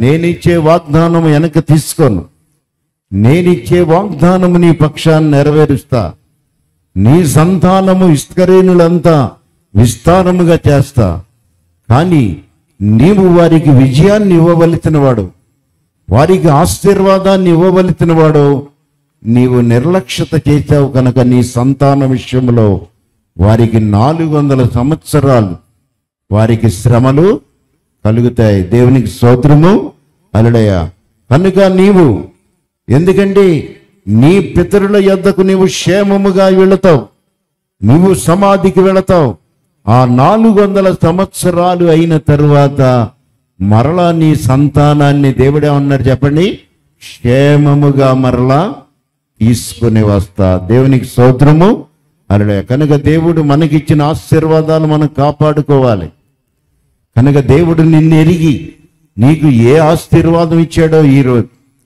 నేనిచ్చే వాగ్దానం వెనక తీసుకోను. నేనిచ్చే వాగ్దానము నీ పక్షాన్ని నెరవేరుస్తా. నీ సంతానము ఇస్కరేణులంతా విస్తారముగా చేస్తా. కానీ నీవు వారికి విజయాన్ని ఇవ్వవలసిన వాడు, వారికి ఆశీర్వాదాన్ని ఇవ్వవలసిన వాడు నీవు నిర్లక్ష్యత చేశావు కనుక నీ సంతాన విషయంలో వారికి 400 సంవత్సరాలు వారికి శ్రమలు కలుగుతాయి. దేవునికి స్తోత్రము. హల్లెలూయా. కనుక నీవు, ఎందుకంటే నీ పితరుల యొద్దకు నీవు క్షేమముగా వెళతావు, నువ్వు సమాధికి వెళతావు. ఆ 400 సంవత్సరాలు అయిన తరువాత మరలా నీ సంతానాన్ని దేవుడే ఉన్నారు చెప్పండి, క్షేమముగా మరలా తీసుకుని వస్తా. దేవునికి స్తోత్రము. హల్లెలూయా. కనుక దేవుడు మనకిచ్చిన ఆశీర్వాదాలు మనం కాపాడుకోవాలి. కనుక దేవుడు నిన్ను ఎరిగి నీకు ఏ ఆశీర్వాదం ఇచ్చాడో, ఈరోజు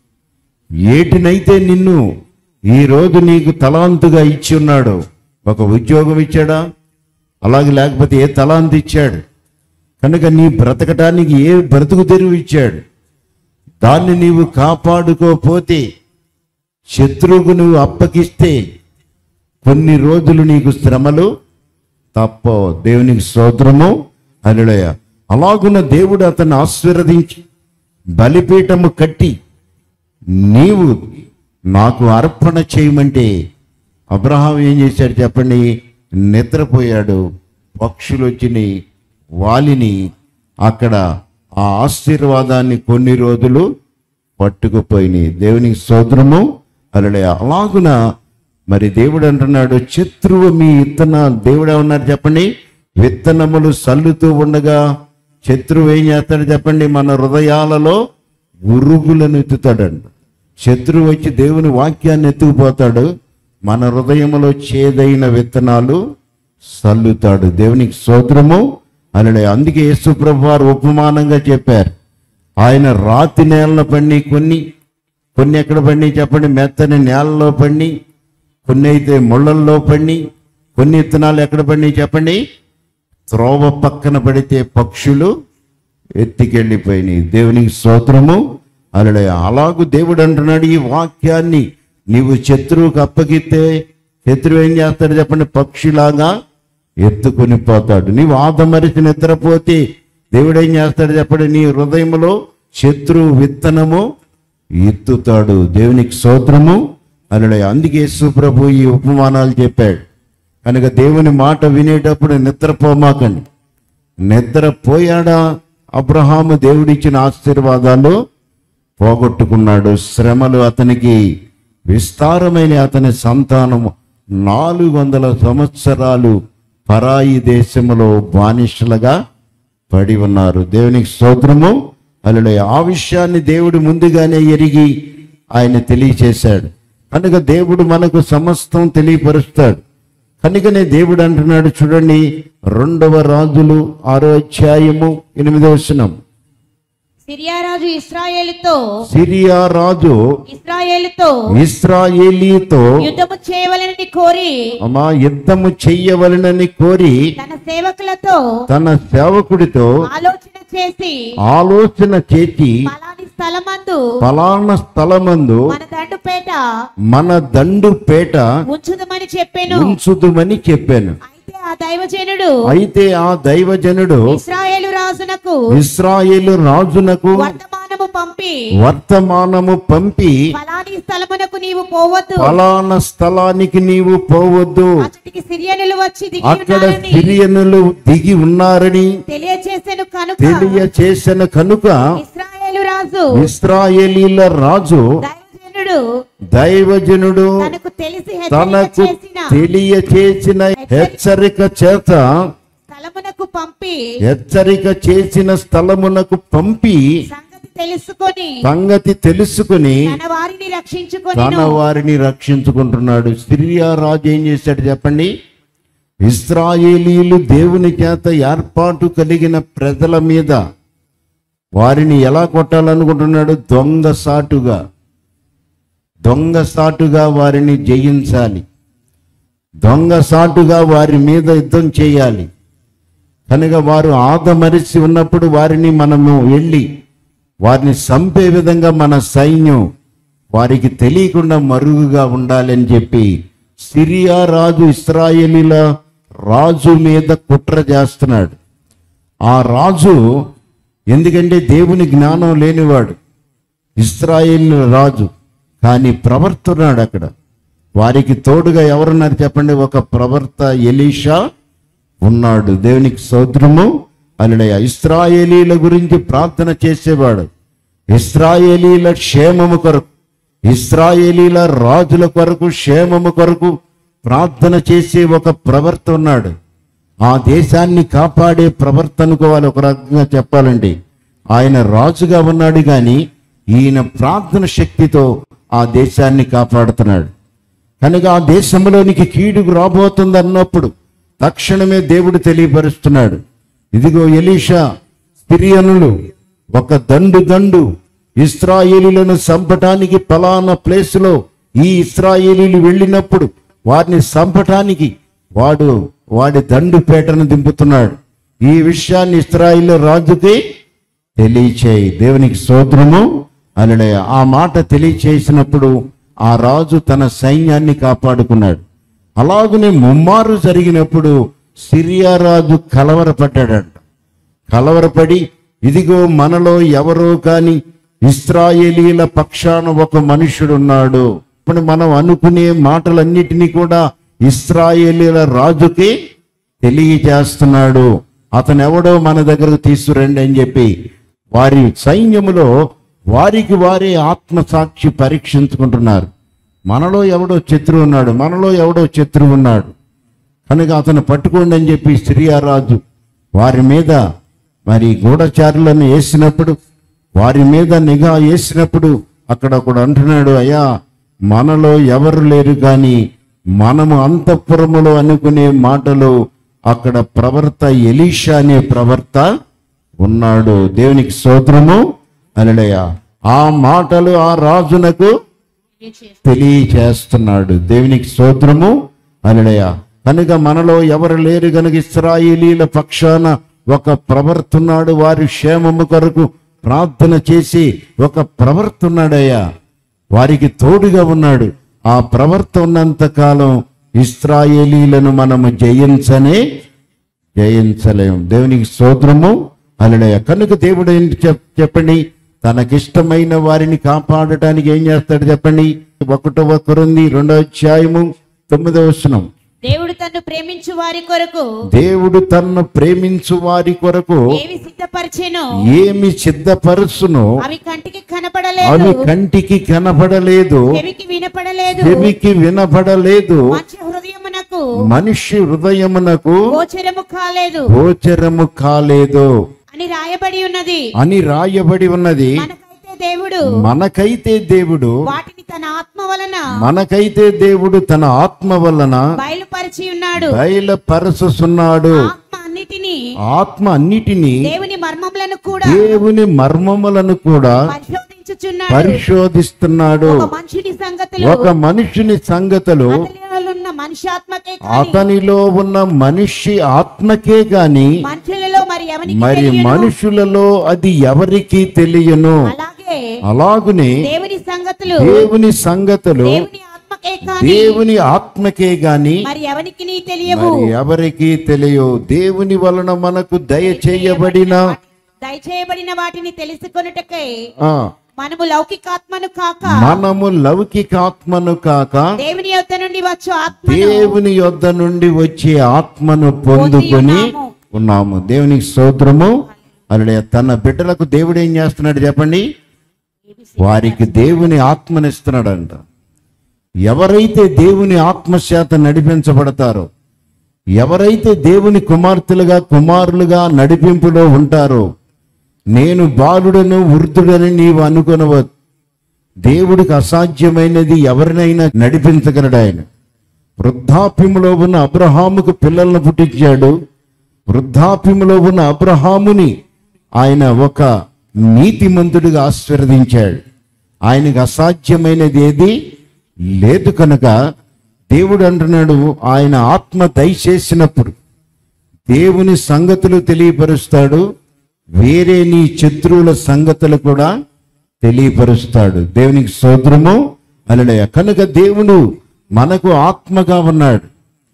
ఏటినైతే నిన్ను ఈరోజు నీకు తలాంతుగా ఇచ్చి ఉన్నాడో, ఒక ఉద్యోగం ఇచ్చాడా, అలాగే లేకపోతే ఏ తలాంతు ఇచ్చాడు, కనుక నీ బ్రతకటానికి ఏ బ్రతుకు తెరువు ఇచ్చాడు, దాన్ని నీవు కాపాడుకోపోతే, శత్రువుకు నువ్వు అప్పగిస్తే కొన్ని రోజులు నీకు శ్రమలు తప్పవు. దేవునికి స్తోత్రము. హల్లెలూయా. అలాగున్న దేవుడు అతన్ని ఆశీర్వదించి బలిపీఠము కట్టి నీవు నాకు అర్పణ చేయమంటే అబ్రహాం ఏం చేశాడు చెప్పండి, నిద్రపోయాడు. పక్షులు వచ్చినాయి, వాలిని అక్కడ ఆ ఆశీర్వాదాన్ని కొన్ని రోజులు పట్టుకుపోయినాయి. దేవునికి స్తోత్రము. హల్లెలూయా. అలాగున మరి దేవుడు అంటున్నాడు, శత్రువు మీ దేవుడు ఏమన్నారు చెప్పండి, విత్తనములు సల్లుతూ ఉండగా శత్రువు ఏం చేస్తాడు చెప్పండి, మన హృదయాలలో ఉరుగులను ఎత్తుతాడంట. శత్రువు వచ్చి దేవుని వాక్యాన్ని ఎత్తుకుపోతాడు, మన హృదయంలో చేదైన విత్తనాలు సల్లుతాడు. దేవునికి స్తోత్రము. హల్లెలూయా. అందుకే యేసు ప్రభువు వారు ఉపమానంగా చెప్పారు, ఆయన రాతి నేలలో పండి, కొన్ని ఎక్కడ పండి చెప్పండి, మెత్తని నేలలో పండి, కొన్ని అయితే ముళ్ళల్లో పండి, కొన్ని విత్తనాలు ఎక్కడ పండి చెప్పండి, త్రోవ పక్కన పడితే పక్షులు ఎత్తికెళ్ళిపోయినాయి. దేవునికి స్తోత్రము. హల్లెలూయా. అలాగూ దేవుడు అంటున్నాడు, ఈ వాక్యాన్ని నీవు శత్రువుకు అప్పగిస్తే శత్రువు ఏం చేస్తాడు చెప్పండి, పక్షిలాగా ఎత్తుకొని పోతాడు. నీవు ఆదమరిచి నిద్రపోతే దేవుడు ఏం చేస్తాడు చెప్పండి, నీ హృదయంలో శత్రువు విత్తనము ఎత్తుతాడు. దేవునికి స్తోత్రము. హల్లెలూయా. అందుకే యేసు ప్రభు ఈ ఉపమానాలు చెప్పాడు. కనుక దేవుని మాట వినేటప్పుడు నిద్రపోమాకండి. నిద్రపోయాడా అబ్రహాము దేవుడిచ్చిన ఆశీర్వాదాలు పోగొట్టుకున్నాడు. శ్రమలు అతనికి విస్తారమైన, అతని సంతానము 400 సంవత్సరాలు పరాయి దేశములో బానిసలుగా పడి ఉన్నారు. దేవునికి స్తోత్రము. హల్లెలూయా. ఆ విషయాన్ని దేవుడు ముందుగానే ఎరిగి ఆయన తెలియచేశాడు. కనుక దేవుడు మనకు సమస్తం తెలియపరుస్తాడు. కనుకనే దేవుడు అంటున్నాడు చూడండి, 2వ రాజులు 6వ అధ్యాయము 8వ వచనం. సిరియా రాజు ఇశ్రాయేలుతో యుద్ధము చేయవలెనని కోరి తన సేవకుడితో ఆలోచన చేసి ఫలానా స్థలమందు మన దండుపేట ఉంచుదుమని చెప్పాను. అయితే ఆ దైవజనుడు ఇశ్రాయేలు రాజునకు వర్తమానము పంపి ఫలానా స్థలానికి నీవు పోవద్దు, అక్కడ సిరియనులు దిగి ఉన్నారని తెలియచేసెను కనుక ఇశ్రాయేలీల రాజు దైవజనుడు తనకు తెలియచేసిన హెచ్చరిక చేసిన స్థలమునకు పంపి సంగతి తెలుసుకొని తన వారిని రక్షించుకుంటున్నాడు. సిరియా రాజు ఏం చేశాడు చెప్పండి, ఇశ్రాయేలీయులు దేవుని చేత ఏర్పాటు కలిగిన ప్రజల మీద వారిని ఎలా కొట్టాలనుకుంటున్నాడు, దొంగసాటుగా వారిని జయించాలి, దొంగసాటుగా వారి మీద యుద్ధం చేయాలి. కనుక వారు ఆదమరిచి ఉన్నప్పుడు వారిని మనము వెళ్ళి వారిని చంపే విధంగా మన సైన్యం వారికి తెలియకుండా మరుగుగా ఉండాలని చెప్పి సిరియా రాజు ఇశ్రాయేలీల రాజు మీద కుట్ర చేస్తున్నాడు. ఆ రాజు ఎందుకంటే దేవుని జ్ఞానం లేనివాడు, ఇశ్రాయేలు రాజు, కానీ ప్రవర్తున్నాడు. అక్కడ వారికి తోడుగా ఎవరున్నారు చెప్పండి? ఒక ప్రవర్త ఎలీషా ఉన్నాడు. దేవునికి స్తోత్రము. హల్లెలూయా. ఇశ్రాయేలీల గురించి ప్రార్థన చేసేవాడు, ఇశ్రాయేలీల క్షేమము కొరకు, ఇశ్రాయేలీల రాజుల కొరకు క్షేమము కొరకు ప్రార్థన చేసే ఒక ప్రవర్త ఉన్నాడు. ఆ దేశాన్ని కాపాడే ప్రవర్త అనుకోవాలి. ఒక రకంగా చెప్పాలండి, ఆయన రాజుగా ఉన్నాడు కానీ ఈయన ప్రార్థన శక్తితో ఆ దేశాన్ని కాపాడుతున్నాడు. కనుక ఆ దేశంలోనికి కీడుకు రాబోతుంది అన్నప్పుడు తక్షణమే దేవుడు తెలియపరుస్తున్నాడు, ఇదిగో ఎలీషా సిరియనులు ఒక దండు ఇశ్రాయేలీలను చంపటానికి ఫలానా ప్లేసులో ఈ ఇశ్రాయేలీలు వెళ్ళినప్పుడు వారిని చంపటానికి వాడి దండుపేటను దింపుతున్నాడు. ఈ విషయాన్ని ఇశ్రాయేల్ రాజుకి తెలియచేయి. దేవునికి స్తోత్రము. హల్లెలూయా. ఆ మాట తెలియచేసినప్పుడు ఆ రాజు తన సైన్యాన్ని కాపాడుకున్నాడు. అలాగనే ముమ్మారు జరిగినప్పుడు సిరియా రాజు కలవరపడ్డాడంట. కలవరపడి ఇదిగో మనలో ఎవరో కాని ఇశ్రాయేలీల పక్షాన ఒక మనుష్యుడున్నాడు. ఇప్పుడు మనం అనుకునే మాటలన్నిటినీ కూడా ఇశ్రాయేలీల రాజుకి తెలియజేస్తున్నాడు. అతను ఎవడో మన దగ్గరకు తీసుకురండి అని చెప్పి వారి సైన్యములో వారికి వారే ఆత్మసాక్షి పరీక్షించుకుంటున్నారు. మనలో ఎవడో శత్రువు ఉన్నాడు, కనుక అతను పట్టుకోండి అని చెప్పి సిరియా రాజు వారి మీద మరి గూఢచారులను వేసినప్పుడు, వారి మీద నిఘా వేసినప్పుడు అక్కడ ఒకడు అంటున్నాడు, అయ్యా మనలో ఎవరు లేరు కానీ మనము అంతఃపురములో అనుకునే మాటలు అక్కడ ప్రవర్త ఎలీషా అనే ప్రవర్త ఉన్నాడు. దేవునికి స్తోత్రము. హల్లెలూయా. ఆ మాటలు ఆ రాజునకు తెలియచేస్తున్నాడు. దేవునికి స్తోత్రము. హల్లెలూయా. కనుక మనలో ఎవరు లేరు కనుక ఇశ్రాయేలీల పక్షాన ఒక ప్రవర్తున్నాడు. వారి క్షేమము కొరకు ప్రార్థన చేసి ఒక ప్రవర్తున్నాడయ్యా, వారికి తోడుగా ఉన్నాడు. ఆ ప్రవర్త ఉన్నంత కాలం ఇశ్రాయేలీలను మనము జయించలేము. దేవునికి స్తోత్రము. హల్లెలూయా. కనుక దేవుడు ఏంటి చెప్పండి, తనకిష్టమైన వారిని కాపాడటానికి ఏం చేస్తాడు చెప్పండి? 1 కొరింథీ 2:9 దేవుడు తన్ను ప్రేమించు వారి కొరకు ఏమి సిద్ధపరచును అవి కంటికి కనపడలేదు, చెవికి వినపడలేదు, మనిషి హృదయమునకు గోచరము కాలేదు అని రాయబడి ఉన్నది. మనకైతే దేవుడు తన ఆత్మ వలన బయలుపరచుచున్నాడు. ఆత్మ అన్నిటినీ దేవుని మర్మములను కూడా పరిశోధిస్తున్నాడు. ఒక మనుషుని సంగతులు అతనిలో ఉన్న మనిషి ఆత్మకే గాని మరి మనుషులలో అది ఎవరికి తెలియను. అలాగునే దేవుని సంగతులు దేవుని ఆత్మకే గాని ఎవరికి తెలియవు. దేవుని వలన మనకు దయచేయబడిన వాటిని తెలుసుకొనుటకై మనము లౌకికాత్మను కాక దేవుని యొద్ద నుండి వచ్చే ఆత్మను పొందుకొని ఉన్నాము. దేవునికి స్తోత్రము. అలా తన బిడ్డలకు దేవుడు ఏం చేస్తున్నాడు చెప్పండి? వారికి దేవుని ఆత్మనిస్తున్నాడంట. ఎవరైతే దేవుని ఆత్మచేత నడిపించబడతారో, ఎవరైతే దేవుని కుమారులుగా నడిపింపులో ఉంటారో, నేను బాలుడను వృద్ధుడని నీవు అనుకొనవద్దు. దేవుడికి అసాధ్యమైనది ఎవరినైనా నడిపించగలడు. ఆయన వృద్ధాప్యములో ఉన్న అబ్రహాముకు పిల్లలను పుట్టించాడు. వృద్ధాప్యములో ఉన్న అబ్రహాముని ఆయన ఒక నీతిమంతుడిగా ఆశీర్వదించాడు. ఆయనకు అసాధ్యమైనది ఏది లేదు. కనుక దేవుడు అంటున్నాడు, ఆయన ఆత్మ దయచేసినప్పుడు దేవుని సంగతులు తెలియపరుస్తాడు. వేరే నీ శత్రువుల సంగతులు కూడా తెలియపరుస్తాడు. దేవునికి స్తోత్రము. హల్లెలూయా. కనుక దేవుడు మనకు ఆత్మగా ఉన్నాడు,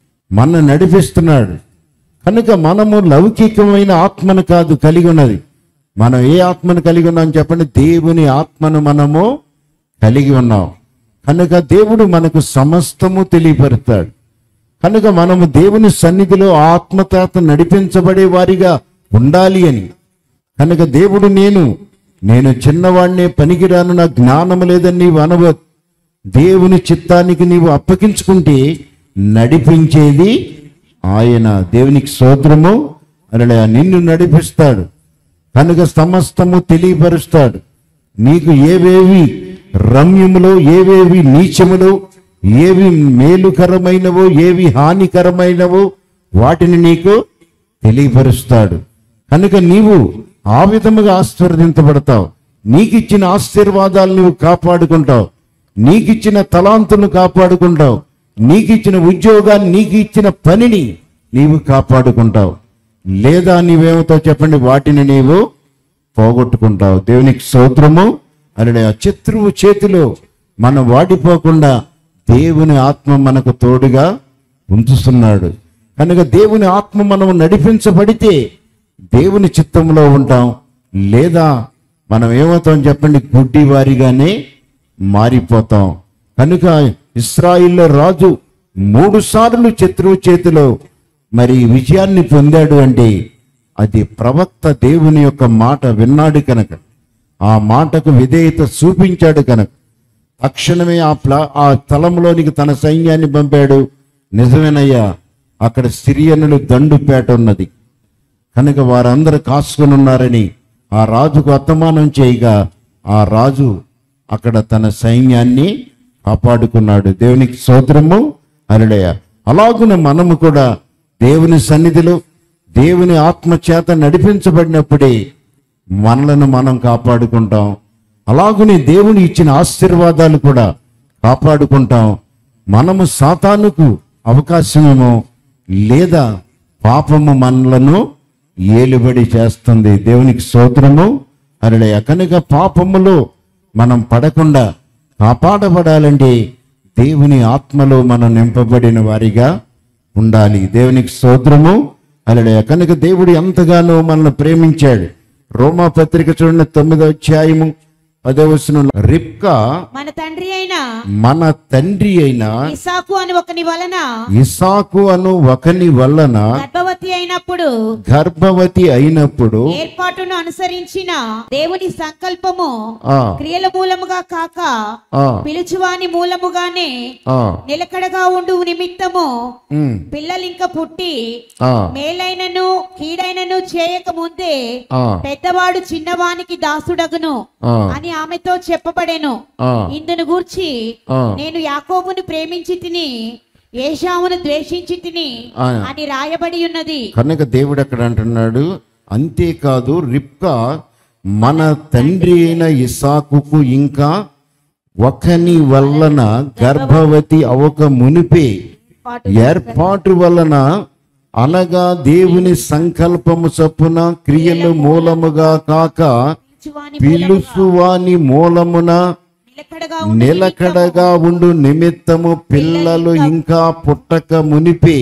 మన నడిపిస్తున్నాడు. కనుక మనము లౌకికమైన ఆత్మను కాదు కలిగి ఉన్నది. మనం ఏ ఆత్మను కలిగి ఉన్నాం చెప్పండి? దేవుని ఆత్మను మనము కలిగి ఉన్నాం. కనుక దేవుడు మనకు సమస్తము తెలియపరుస్తాడు. కనుక మనము దేవుని సన్నిధిలో ఆత్మచేత నడిపించబడే వారిగా ఉండాలి అని. కనుక దేవుడు నేను చిన్నవాడినే, పనికిరాను, నా జ్ఞానము లేదని నీవు అనవద్దు. దేవుని చిత్తానికి నీవు అప్పగించుకుంటే నడిపించేది ఆయన. దేవునికి స్తోత్రము. హల్లెలూయా. నిన్ను నడిపిస్తాడు. కనుక సమస్తము తెలియపరుస్తాడు. నీకు ఏవేవి రమ్యములో, ఏవేవి నీచములో, ఏవి మేలుకరమైనవో, ఏవి హానికరమైనవో వాటిని నీకు తెలియపరుస్తాడు. కనుక నీవు ఆ విధముగా ఆశీర్వదించబడతావు. నీకిచ్చిన ఆశీర్వాదాలు నువ్వు కాపాడుకుంటావు. నీకిచ్చిన తలాంతును కాపాడుకుంటావు. నీకిచ్చిన ఉద్యోగాన్ని, నీకు ఇచ్చిన పనిని నీవు కాపాడుకుంటావు. లేదా నీవేమవుతావు చెప్పండి? వాటిని నీవు పోగొట్టుకుంటావు. దేవునికి స్తోత్రము. అలాగే ఆ శత్రువు చేతిలో మనం వాడిపోకుండా దేవుని ఆత్మ మనకు తోడుగా ఉంచుతున్నాడు. కనుక దేవుని ఆత్మ మనము నడిపించబడితే దేవుని చిత్తంలో ఉంటాం. లేదా మనం ఏమవుతాం చెప్పండి? గుడ్డి వారిగానే మారిపోతాం. కనుక ఇశ్రాయేలు రాజు 3 సార్లు శత్రువు చేతిలో మరి విజయాన్ని పొందాడు అంటే అది ప్రవక్త దేవుని యొక్క మాట విన్నాడు కనుక, ఆ మాటకు విధేయత చూపించాడు కనుక తక్షణమే ఆ స్థలంలోనికి తన సైన్యాన్ని పంపాడు. నిజమేనయ్యా, అక్కడ సిరియనులు దండుపేట ఉన్నది కనుక వారందరూ కాసుకొని ఉన్నారని ఆ రాజుకు అత్తమానం చేయగా ఆ రాజు అక్కడ తన సైన్యాన్ని కాపాడుకున్నాడు. దేవునికి స్తోత్రము. హల్లెలూయా. అలాగున మనము కూడా దేవుని సన్నిధిలో దేవుని ఆత్మ చేత నడిపించబడినప్పుడే మనలను మనం కాపాడుకుంటాం. అలాగునే దేవుని ఇచ్చిన ఆశీర్వాదాలు కూడా కాపాడుకుంటాం. మనము సాతానుకు అవకాశమేమో, లేదా పాపము మనలను ఏలుబడి చేస్తుంది. దేవునికి స్తోత్రము. హల్లెలూయా. కనుక పాపములో మనం పడకుండా కాపాడబడాలంటే దేవుని ఆత్మలో మనం నింపబడిన వారిగా ఉండాలి. దేవునికి స్తోత్రము. హల్లెలూయా. కనుక దేవుడు ఎంతగానో మనల్ని ప్రేమించాడు. రోమా పత్రిక చూడండి 9వ అధ్యాయము 10వ వచనంలో, రిబ్కా మన తండ్రి అయిన ఇస్సాకు అను ఒకని వలన గర్భవతి అయినప్పుడు ఏర్పాటును అనుసరించిన దేవుని సంకల్పము క్రియల మూలముగా కాక పిలుచువాని మూలముగానే నిలకడగా ఉండు నిమిత్తము పిల్లలింక పుట్టి మేలైనను కీడైనను చేయక ముందే పెద్దవాడు చిన్నవానికి దాసుడగును అని ఆమెతో చెప్పబడెను. ఇందును గూర్చి నేను యాకోబును ప్రేమించి తిని ఏశావును ద్వేషించి తిని అని రాయబడి ఉన్నది. కనుక దేవుడు అక్కడ అంటున్నాడు, అంతేకాదు రిబ్కా మన తండ్రి అయిన ఇస్సాకుకు ఇంకా ఒకని వలన గర్భవతి అవక మునిపే ఏర్పాటు వలన, అనగా దేవుని సంకల్పము చొప్పున క్రియలు మూలముగా కాక పిలుచువాని మూలమున నిలకడగా ఉండు నిమిత్తము పిల్లలు ఇంకా పుట్టక మునిపే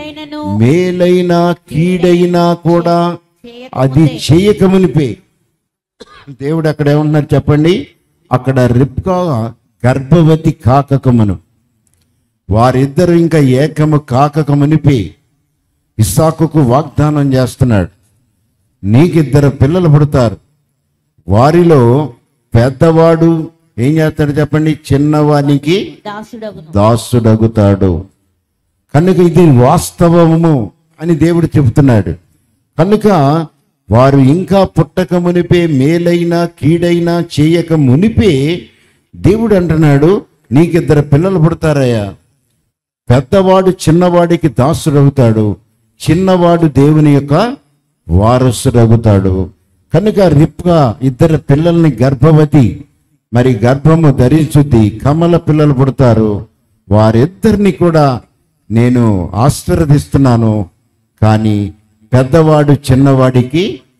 మేలైన కీడైనా కూడా అది చేయక మునిపే. దేవుడు అక్కడ ఏమన్నారు చెప్పండి? అక్కడ రిబ్కా గర్భవతి కాకమును, వారిద్దరు ఇంకా ఏకము కాకక మునిపే ఇస్సాకుకు వాగ్దానం చేస్తున్నాడు, నీకిద్దరు పిల్లలు పుడతారు, వారిలో పెద్దవాడు ఏం చేస్తాడు చెప్పండి? చిన్నవానికి దాసుడగుతాడు. కనుక ఇది వాస్తవము అని దేవుడు చెబుతున్నాడు. కనుక వారు ఇంకా పుట్టక మునిపే మేలైన కీడైనా చేయక మునిపే దేవుడు అంటున్నాడు, నీకిద్దరు పిల్లలు పుడతారయ్యా, పెద్దవాడు చిన్నవాడికి దాసుడవుతాడు, చిన్నవాడు దేవుని యొక్క వారసుడవుతాడు. కనుక రిబ్కా ఇద్దరు పిల్లల్ని గర్భవతి, మరి గర్భము ధరించుద్ది, కమల పిల్లలు పుడతారు, వారిద్దరిని కూడా నేను ఆశీర్వదిస్తున్నాను. కానీ పెద్దవాడు చిన్నవాడికి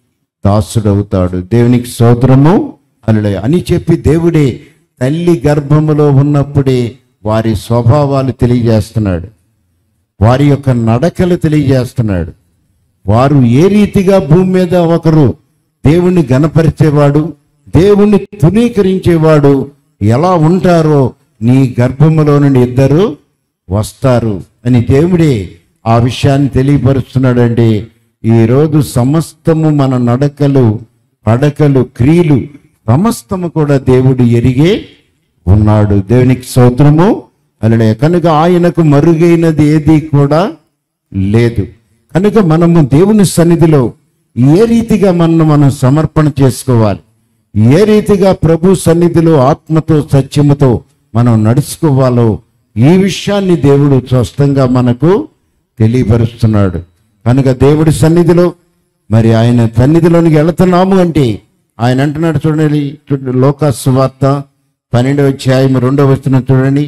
దాసుడవుతాడు. దేవునికి స్తోత్రము. హల్లెలూయా అని చెప్పి దేవుడే తల్లి గర్భములో ఉన్నప్పుడే వారి స్వభావాలు తెలియజేస్తున్నాడు, వారి యొక్క నడకలు తెలియజేస్తున్నాడు. వారు ఏ రీతిగా భూమి మీద ఒకరు దేవుణ్ణి గణపరిచేవాడు, దేవుణ్ణి తునీకరించేవాడు ఎలా ఉంటారో నీ గర్భములో నుండి ఇద్దరు వస్తారు అని దేవుడే ఆ విషయాన్ని తెలియపరుస్తున్నాడండి. ఈరోజు సమస్తము మన నడకలు, పడకలు, క్రియలు సమస్తము కూడా దేవుడు ఎరిగే ఉన్నాడు. దేవునికి స్తోత్రము. హల్లెలూయా. కనుక ఆయనకు మరుగైనది ఏది కూడా లేదు. కనుక మనము దేవుని సన్నిధిలో ఏ రీతిగా మనం సమర్పణ చేసుకోవాలి, ఏ రీతిగా ప్రభు సన్నిధిలో ఆత్మతో సత్యముతో మనం నడుచుకోవాలో ఈ విషయాన్ని దేవుడు స్పష్టంగా మనకు తెలియపరుస్తున్నాడు. కనుక దేవుడి సన్నిధిలో మరి ఆయన సన్నిధిలోనికి వెళుతున్నాము అంటే ఆయన అంటున్నాడు చూడండి, లోకాసు సువార్త 12వ అధ్యాయం 2వ వచనం చూడండి.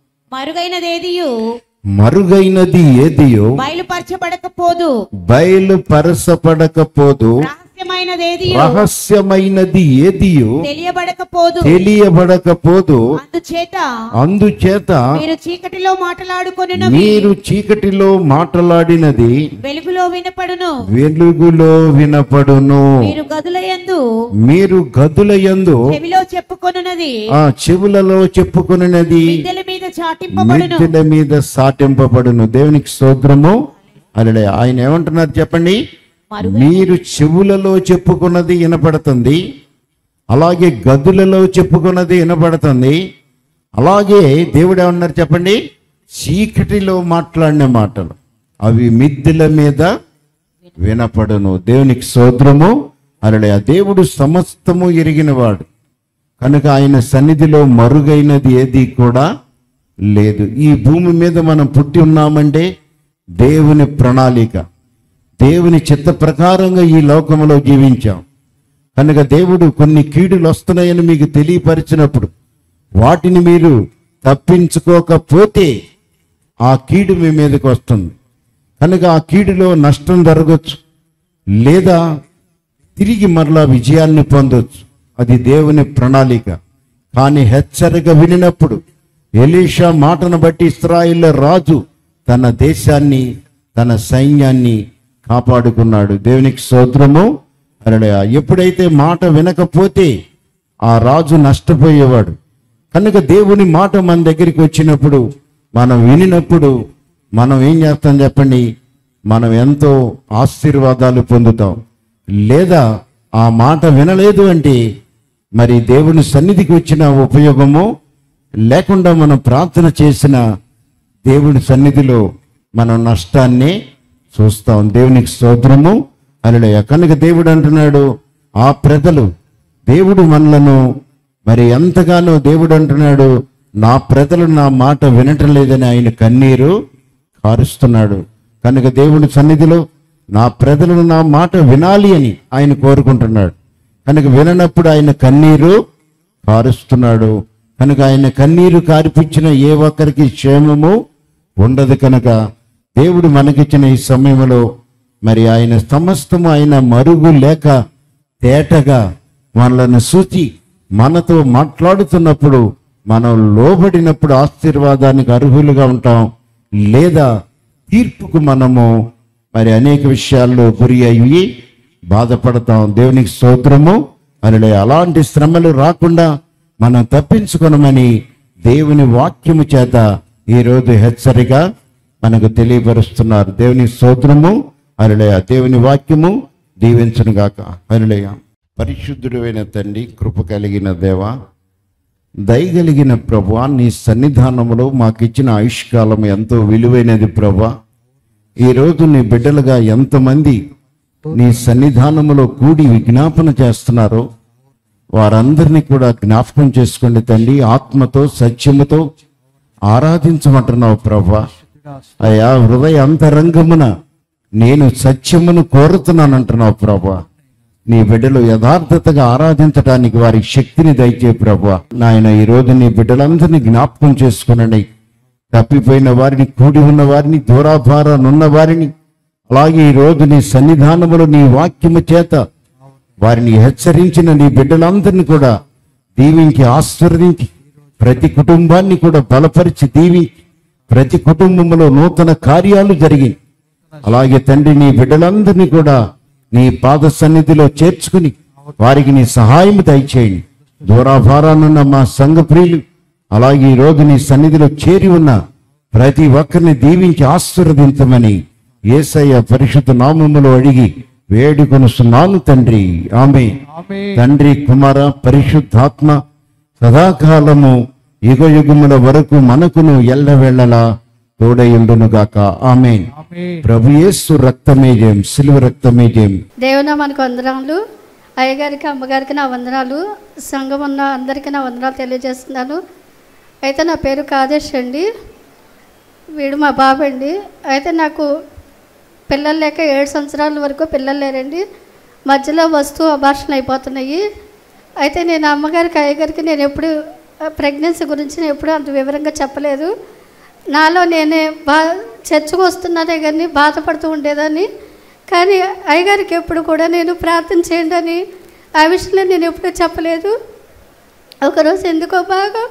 మరుగైనది ఏదియో బయలుపరచబడకపోదు, రహస్యమైనది ఏదియో తెలియబడకపోదు. అందుచేత మీరు చీకటిలో మాట్లాడినది వెలుగులో వినపడును. మీరు గదులయందు చెవులలో చెప్పుకొనున్నది మిద్దెల మీద చాటింపబడును. దేవునికి స్తోత్రము. హల్లెలూయా. ఆయన ఏమంటున్నారు చెప్పండి? మీరు చెవులలో చెప్పుకున్నది వినపడుతుంది, అలాగే గదులలో చెప్పుకున్నది వినపడుతుంది. అలాగే దేవుడు ఏమన్నారు చెప్పండి? చీకటిలో మాట్లాడిన మాటలు అవి మిద్దెల మీద వినపడును. దేవునికి స్తోత్రము. హల్లెలూయా. దేవుడు సమస్తము ఎరిగినవాడు కనుక ఆయన సన్నిధిలో మరుగైనది ఏది కూడా లేదు. ఈ భూమి మీద మనం పుట్టి ఉన్నామంటే దేవుని ప్రణాళిక, దేవుని చిత్త ప్రకారంగా ఈ లోకంలో జీవించాం. కనుక దేవుడు కొన్ని కీడులు వస్తున్నాయని మీకు తెలియపరిచినప్పుడు వాటిని మీరు తప్పించుకోకపోతే ఆ కీడు మీ మీదకి వస్తుంది. కనుక ఆ కీడులో నష్టం జరగచ్చు, లేదా తిరిగి మరలా విజయాన్ని పొందొచ్చు. అది దేవుని ప్రణాళిక. కానీ హెచ్చరిక వినినప్పుడు ఎలీషా మాటను బట్టి ఇశ్రాయేలు రాజు తన దేశాన్ని, తన సైన్యాన్ని కాపాడుకున్నాడు. దేవునికి స్తోత్రము. హల్లెలూయా. ఎప్పుడైతే మాట వినకపోతే ఆ రాజు నష్టపోయేవాడు. కనుక దేవుని మాట మన దగ్గరికి వచ్చినప్పుడు, మనం వినినప్పుడు మనం ఏం చేస్తాం చెప్పండి? మనం ఎంతో ఆశీర్వాదాలు పొందుతాం. లేదా ఆ మాట వినలేదు అంటే మరి దేవుని సన్నిధికి వచ్చిన ఉపయోగము లేకుండా మనం ప్రార్థన చేసిన దేవుని సన్నిధిలో మనం నష్టాన్ని చూస్తాం. దేవునికి స్తోత్రము. హల్లెలూయా. కనుక దేవుడు అంటున్నాడు, ఆ ప్రజలు దేవుడు మనలను మరి ఎంతగానో దేవుడు అంటున్నాడు, నా ప్రజలు నా మాట వినటం లేదని ఆయన కన్నీరు కారుస్తున్నాడు. కనుక దేవుని సన్నిధిలో నా ప్రజలను నా మాట వినాలి అని ఆయన కోరుకుంటున్నాడు. కనుక విననప్పుడు ఆయన కన్నీరు కారుస్తున్నాడు. కనుక ఆయన కన్నీరు కారిపించిన ఏ ఒక్కరికి క్షేమము ఉండదు. కనుక దేవుడు మనకిచ్చిన ఈ సమయంలో మరి ఆయన సమస్తము ఆయన మరుగు లేక తేటగా మనలను సూచి మనతో మాట్లాడుతున్నప్పుడు మనం లోబడినప్పుడు ఆశీర్వాదానికి అర్హులుగా ఉంటాం, లేదా తీర్పుకు మనము మరి అనేక విషయాల్లో గురి అయ్యి బాధపడతాం. దేవునికి స్తోత్రము. హల్లెలూయా. అలాంటి శ్రమలు రాకుండా మనం తప్పించుకొనమని దేవుని వాక్యము చేత ఈరోజు హెచ్చరిక మనకు తెలియపరుస్తున్నారు. దేవుని స్తోత్రము. హల్లెలూయా. దేవుని వాక్యము దీవించును గాక. హల్లెలూయా. పరిశుద్ధుడైన తండ్రి, కృప కలిగిన దేవా, దయగలిగిన ప్రభువా, నీ సన్నిధానములో మాకిచ్చిన ఆయుష్కాలం ఎంతో విలువైనది ప్రభువా. ఈరోజు నీ బిడ్డలుగా ఎంతమంది నీ సన్నిధానములో కూడి విజ్ఞాపన చేస్తున్నారో వారందరినీ కూడా జ్ఞాపకం చేసుకోండి తండ్రి. ఆత్మతో సత్యముతో ఆరాధించమంటున్నావు ప్రభువా. అయ్యా, హృదయ అంతరంగమున నేను సత్యమును కోరుతున్నానంటున్నావు ప్రభువా. నీ బిడ్డలు యథార్థతగా ఆరాధించడానికి వారికి శక్తిని దయచే ప్రభువా. నాయన, ఈరోజు నీ బిడ్డలందరినీ జ్ఞాపకం చేసుకునండి. తప్పిపోయిన వారిని, కూడి ఉన్న వారిని, దూరాభారానున్న వారిని, అలాగే ఈరోజు నీ సన్నిధానములో నీ వాక్యము చేత వారిని హెచ్చరించిన నీ బిడ్డలందరినీ కూడా దీవించి ఆశీర్వదించి, ప్రతి కుటుంబాన్ని కూడా బలపరిచి దీవించి, ప్రతి కుటుంబంలో నూతన కార్యాలు జరిగి, అలాగే తండ్రి నీ బిడ్డలందరినీ కూడా నీ పాద సన్నిధిలో చేర్చుకుని వారికి నీ సహాయం దయచేయండి. దూరాభారానున్న మా సంఘ ప్రియులు, అలాగే ఈ రోజు నీ సన్నిధిలో చేరి ఉన్న ప్రతి ఒక్కరిని దీవించి ఆశీర్వదించమని యేసయ్య పరిశుద్ధ నామములో అడిగి వేడుకొనుచున్నాను తండ్రి. ఆమేన్. తండ్రి, కుమార, పరిశుద్ధాత్మ సదాకాలము యుగ యుగముల వరకు మనకును ఎల్లవేళలా తోడయుండునుగాక. ఆమేన్. ప్రభు యేసు రక్తమే జయం, సిలువ రక్తమే జయం. దేవునామానికి వందనాలు. అయ్యగారికి, అమ్మగారికి నా వందనాలు. సంఘం ఉన్న అందరికీ నా వందనాలు తెలియజేస్తున్నాను. అయితే నా పేరు కాదేశ్ అండి. వీడు మా బాబు అండి. అయితే నాకు పిల్లలు లేక 7 సంవత్సరాల వరకు పిల్లలు లేరండి. మధ్యలో అబార్షన్ అయిపోతున్నాయి. అయితే నేను అమ్మగారికి, అయ్యగారికి నేను ఎప్పుడు ప్రెగ్నెన్సీ గురించి నేను ఎప్పుడూ అంత వివరంగా చెప్పలేదు. నాలో నేనే చర్చకు వస్తున్నానే కానీ బాధపడుతూ ఉండేదాన్ని. కానీ అయ్యగారికి ఎప్పుడు కూడా నేను ప్రార్థన చేయండి అని ఆ విషయంలో నేను ఎప్పుడూ చెప్పలేదు. ఒకరోజు ఎందుకో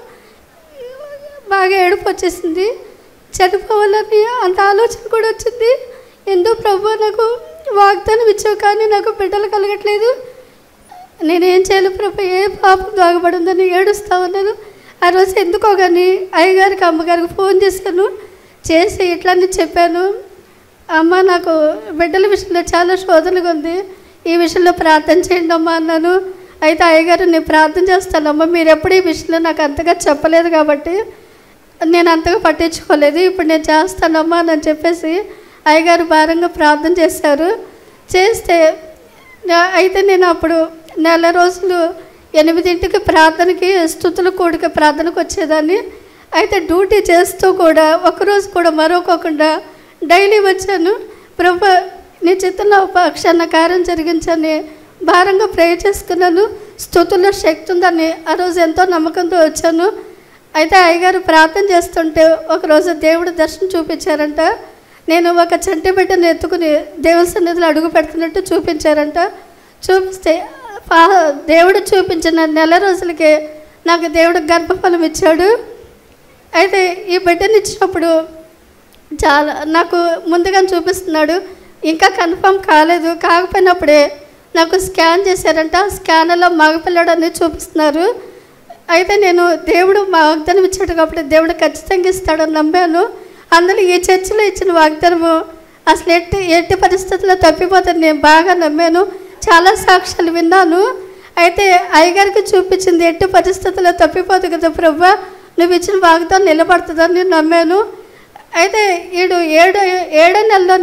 బాగా ఏడుపు వచ్చేసింది. చనిపోవాలని అంత ఆలోచన కూడా వచ్చింది. ఎందుకు ప్రభు నాకు వాగ్దానం ఇచ్చావు కానీ నాకు బిడ్డలు కలగట్లేదు, నేనేం చేయాలి ప్రభు, ఏ పాపం దాగబడిందని ఏడుస్తా ఉన్నాను. ఆ రోజు ఎందుకో కానీ అయ్యగారికి, అమ్మగారికి ఫోన్ చేసి ఇట్లన్నీ చెప్పాను. అమ్మ, నాకు బిడ్డల విషయంలో చాలా శోధనగా ఉంది, ఈ విషయంలో ప్రార్థన చేయండి అమ్మా అన్నాను. అయితే అయ్యగారు, నేను ప్రార్థన చేస్తానమ్మా, మీరు ఎప్పుడు ఈ విషయంలో నాకు అంతగా చెప్పలేదు కాబట్టి నేను అంతగా పట్టించుకోలేదు, ఇప్పుడు నేను చేస్తానమ్మా అని చెప్పేసి అయ్యగారు భారంగా ప్రార్థన చేశారు. చేస్తే అయితే నేను అప్పుడు 4 రోజులు 8ంటికి ప్రార్థనకి, స్తుతుల కూడిక ప్రార్థనకు వచ్చేదాన్ని. అయితే డ్యూటీ చేస్తూ కూడా ఒకరోజు కూడా మరొకకుండా డైలీ వచ్చాను. ప్రభు, నీ చిత్తంలో పక్షాన కార్యం జరిగించని భారంగా ప్రే చేసుకున్నాను. స్తుతుల్లో శక్తి ఉందని ఆ రోజు ఎంతో నమ్మకంతో వచ్చాను. అయితే అయ్యగారు ప్రార్థన చేస్తుంటే ఒకరోజు దేవుడు దర్శనం చూపించారంట. నేను ఒక చంటి బిడ్డను ఎత్తుకుని దేవుని సన్నిధిలో అడుగు పెడుతున్నట్టు చూపించారంట. చూపిస్తే దేవుడు చూపించిన 4 రోజులకే నాకు దేవుడు గర్భఫలం ఇచ్చాడు. అయితే ఈ బిడ్డని ఇచ్చినప్పుడు చాలా నాకు ముందుగా చూపిస్తున్నాడు. ఇంకా కన్ఫర్మ్ కాలేదు, కాకపోయినప్పుడే నాకు స్కాన్ చేశారంట. స్కాన్లో మగపిల్లడు అని చూపిస్తున్నారు. అయితే నేను దేవుడు మా వాగ్దానం ఇచ్చాడు కాబట్టి దేవుడు ఖచ్చితంగా ఇస్తాడని నమ్మాను. అందులో ఈ చర్చిలో ఇచ్చిన వాగ్దానము అసలు ఎట్టి పరిస్థితుల్లో తప్పిపోతుంది నేను బాగా నమ్మాను. చాలా సాక్ష్యాలు విన్నాను. అయితే అయ్యగారికి చూపించింది ఎట్టి పరిస్థితుల్లో తప్పిపోదు కదా ప్రభు, నువ్వు ఇచ్చిన వాగ్దానం నిలబడుతుందని నమ్మాను. అయితే 7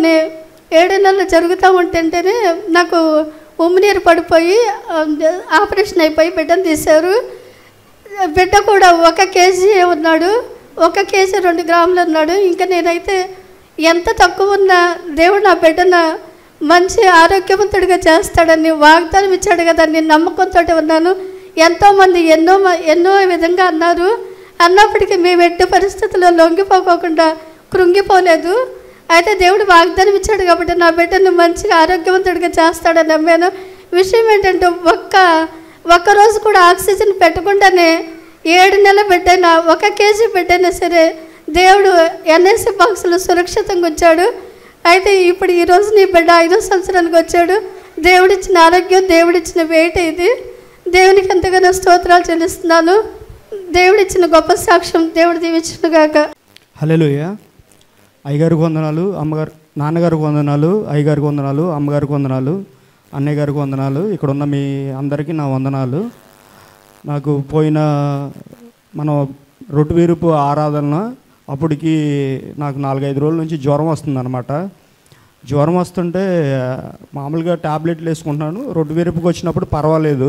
నెలలు జరుగుతూ ఉంటేనే నాకు ఉమ్మినీరు పడిపోయి ఆపరేషన్ అయిపోయి బిడ్డను తీశారు. బిడ్డ కూడా 1 కేజీ ఉన్నాడు, 1 కేజీ 2 గ్రాములు ఉన్నాడు. ఇంకా నేనైతే ఎంత తక్కువ ఉన్నా దేవుడు నా బిడ్డను మంచి ఆరోగ్యవంతుడిగా చేస్తాడని వాగ్దానం ఇచ్చాడు కదా, నేను నమ్మకంతో ఉన్నాను. ఎంతోమంది ఎన్నో విధంగా అన్నారు. అన్నప్పటికీ మేము ఎట్టి పరిస్థితుల్లో లొంగిపోకుండా కృంగిపోలేదు. అయితే దేవుడు వాగ్దానం ఇచ్చాడు కాబట్టి నా బిడ్డను మంచిగా ఆరోగ్యవంతుడిగా చేస్తాడని నమ్మాను. విషయం ఏంటంటే ఒక్క రోజు కూడా ఆక్సిజన్ పెట్టకుండానే 7 నెలల బిడ్డైనా 1 కేజీ బిడ్డైనా సరే దేవుడు NSC బాక్సులు సురక్షితంగా ఉంచాడు. అయితే ఇప్పుడు ఈరోజు నీ బిడ్డ 5వ సంవత్సరానికి వచ్చాడు. దేవుడిచ్చిన ఆరోగ్యం, దేవుడిచ్చిన వెయిట్ ఇది. దేవునికి ఎంతగానో స్తోత్రాలు చెల్లిస్తున్నాను. దేవుడిచ్చిన గొప్ప సాక్ష్యం దేవుడు దీవించుగాక. హల్లెలూయా. అయ్యగారికి వందనాలు, నాన్నగారికి వందనాలు, అయ్యగారికి వందనాలు, అమ్మగారికి వందనాలు, అన్నయ్య గారికి వందనాలు. ఇక్కడ ఉన్న మీ అందరికీ నా వందనాలు. నాకు పోయిన మనం రొట్టువీరుపు ఆరాధన అప్పటికి నాకు 4-5 రోజుల నుంచి జ్వరం వస్తుందన్నమాట. జ్వరం వస్తుంటే మామూలుగా ట్యాబ్లెట్లు వేసుకుంటున్నాను. రొట్టువీరుపుకి వచ్చినప్పుడు పర్వాలేదు.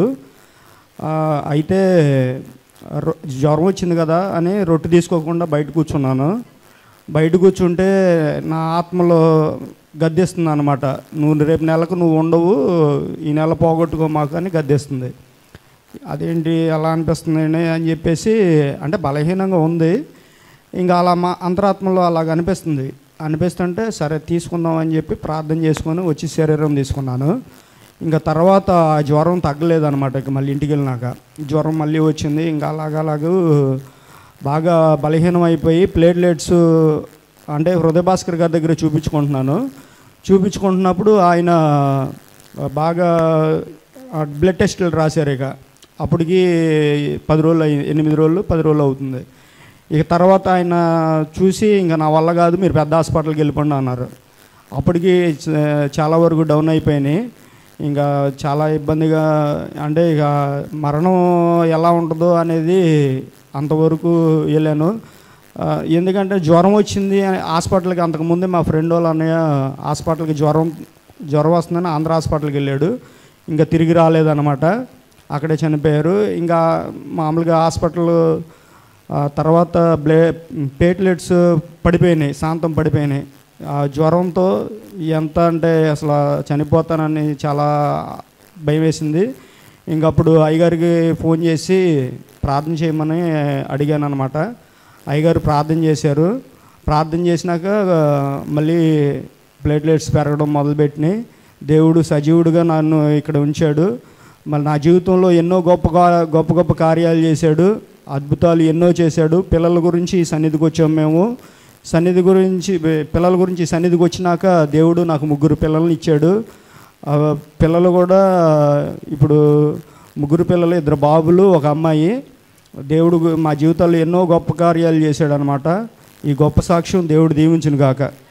అయితే జ్వరం వచ్చింది కదా అని రొట్టె తీసుకోకుండా బయట కూర్చున్నాను. బయట కూర్చుంటే నా ఆత్మలో గద్దిస్తుంది అనమాట, నువ్వు రేపు నెలకు నువ్వు ఉండవు, ఈ నెల పోగొట్టుకో మాకు అని గద్దిస్తుంది. అదేంటి అలా అనిపిస్తుంది అని చెప్పేసి, అంటే బలహీనంగా ఉంది. ఇంకా అలా మా అంతరాత్మలో అలాగ అనిపిస్తుంటే సరే తీసుకుందాం అని చెప్పి ప్రార్థన చేసుకొని వచ్చి శరీరం తీసుకున్నాను. ఇంకా తర్వాత జ్వరం తగ్గలేదన్నమాట. ఇక మళ్ళీ ఇంటికి వెళ్ళినాక జ్వరం మళ్ళీ వచ్చింది. ఇంకా అలాగూ బాగా బలహీనం అయిపోయి ప్లేట్లెట్స్ అంటే హృదయ భాస్కర్ గారి దగ్గర చూపించుకుంటున్నప్పుడు ఆయన బాగా బ్లడ్ టెస్టులు రాశారు. ఇక అప్పటికి 10 రోజులు 8 రోజులు 10 రోజులు అవుతుంది. ఇక తర్వాత ఆయన చూసి ఇంకా నా వల్ల కాదు, మీరు పెద్ద హాస్పిటల్కి వెళ్ళిపోండి అన్నారు. అప్పటికి చాలా వరకు డౌన్ అయిపోయినాయి. ఇంకా చాలా ఇబ్బందిగా, అంటే ఇక మరణం ఎలా ఉంటుందో అనేది అంతవరకు వెళ్ళాను. ఎందుకంటే జ్వరం వచ్చింది హాస్పిటల్కి. అంతకుముందే మా ఫ్రెండ్ వాళ్ళ అన్నయ్య హాస్పిటల్కి జ్వరం వస్తుందని ఆంధ్ర హాస్పిటల్కి వెళ్ళాడు. ఇంకా తిరిగి రాలేదన్నమాట, అక్కడే చనిపోయారు. ఇంకా మామూలుగా హాస్పిటల్ తర్వాత ప్లేట్లెట్స్ పడిపోయినాయి, శాంతం పడిపోయినాయి. జ్వరంతో ఎంత అంటే అసలు చనిపోతానని చాలా భయం వేసింది. ఇంకప్పుడు అయ్యగారికి ఫోన్ చేసి ప్రార్థన చేయమని అడిగాను అనమాట. అయ్యగారు ప్రార్థన చేశారు. ప్రార్థన చేసినాక మళ్ళీ ప్లేట్లెట్స్ పెరగడం మొదలుపెట్టినాయి. దేవుడు సజీవుడిగా నన్ను ఇక్కడ ఉంచాడు. మళ్ళీ నా జీవితంలో ఎన్నో గొప్ప కార్యాలు చేశాడు, అద్భుతాలు ఎన్నో చేశాడు. పిల్లల గురించి ఈ సన్నిధికి వచ్చాము మేము. పిల్లల గురించి సన్నిధికి వచ్చినాక దేవుడు నాకు 3 పిల్లల్ని ఇచ్చాడు. పిల్లలు కూడా ఇప్పుడు 3 పిల్లలు, 2 బాబులు, 1 అమ్మాయి. దేవుడు మా జీవితాల్లో ఎన్నో గొప్ప కార్యాలు చేశాడు అనమాట. ఈ గొప్ప సాక్ష్యం దేవుడు దీవించును గాక.